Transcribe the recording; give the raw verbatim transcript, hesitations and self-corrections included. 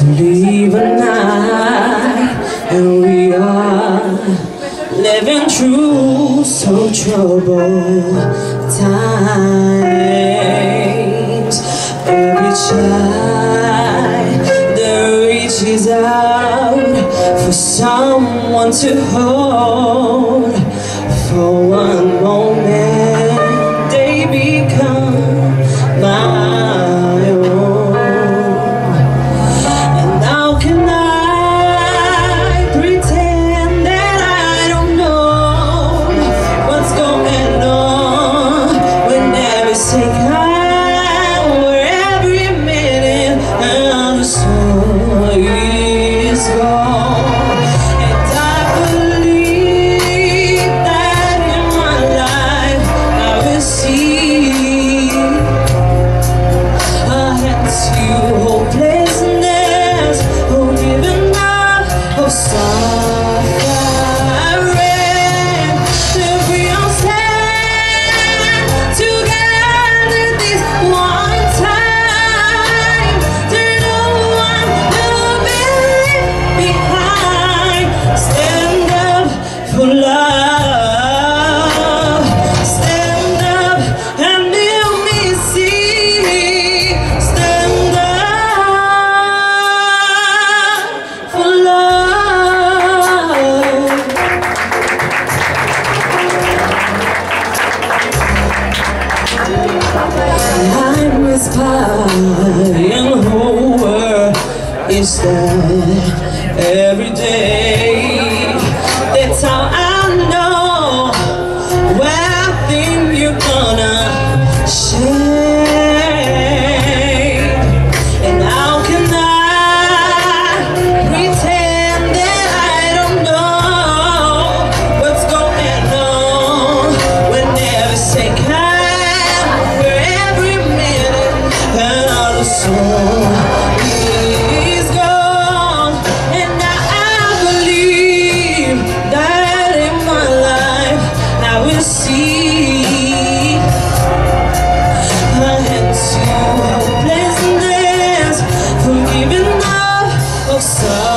leave a night, and we are living through so troubled times. Every child that reaches out for someone to hold, for one moment they become my own. And how can I pretend that I don't know what's going on when every second or every minute of the soul is gone? And I believe that in my life I will see a hand to hopelessness, oh giving up, oh suffering. If we all stand together this one time, there's no one to be left behind. Stand up for love, stand up and help me see. Stand up for love. I'm inspiring the whole world is that every day. That's how I know one thing you're gonna share. And how can I pretend that I don't know what's going on when every second, where every minute another soul is gone? And now I believe that in my life I will see a hand to hopelessness, for giving up, oh sorry.